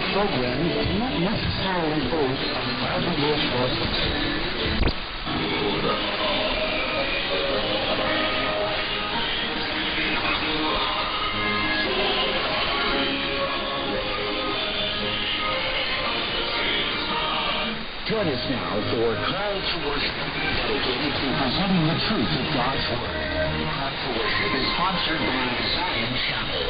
programs do not necessarily boast of fabulous results. Join us now for Call to Worship, dedicated to presenting the truth of God's Word. Call to Worship is sponsored by Zion Chapel.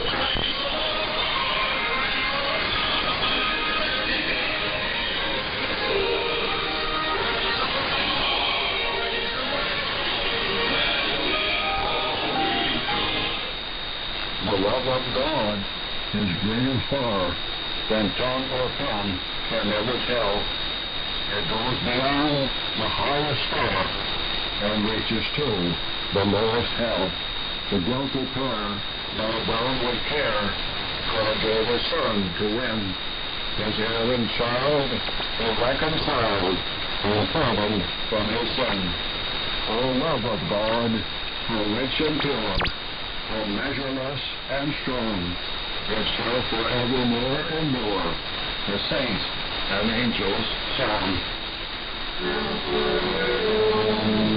The love of God is greater far than tongue or pen can ever tell. It goes beyond the highest star and reaches to the lowest hell. The guilty pair, now bound with care, God gave His Son to win His erring child, who reconciled and pardoned from his sin. O love of God, how rich and pure, how measureless and strong, it shall forevermore endure. The saints and angels song.